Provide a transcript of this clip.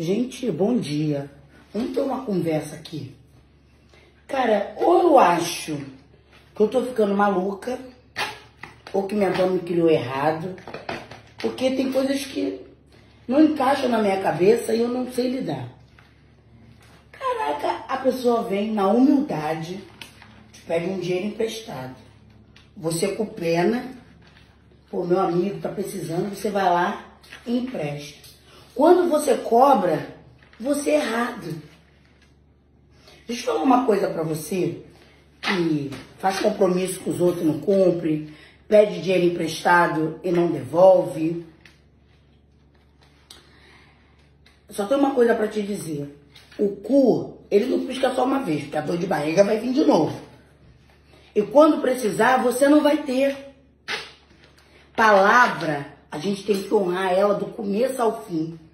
Gente, bom dia. Vamos ter uma conversa aqui. Cara, ou eu acho que eu tô ficando maluca, ou que minha avó me criou errado, porque tem coisas que não encaixam na minha cabeça e eu não sei lidar. Caraca, a pessoa vem na humildade, te pede um dinheiro emprestado. Você com pena, pô, meu amigo tá precisando, você vai lá e empresta. Quando você cobra, você é errado. Deixa eu falar uma coisa pra você, que faz compromisso com os outros e não cumpre, pede dinheiro emprestado e não devolve. Só tem uma coisa pra te dizer. O cu, ele não pisca só uma vez, porque a dor de barriga vai vir de novo. E quando precisar, você não vai ter. Palavra, a gente tem que honrar ela do começo ao fim.